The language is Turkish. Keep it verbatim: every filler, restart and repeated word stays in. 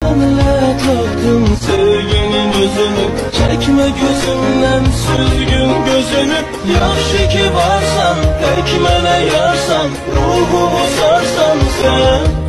Senle taktım sevginin özünü, çekme gözümden süzgün gözünü. Yaxşı ki varsan, pek mene yarsan, ruhumu sarsan sen.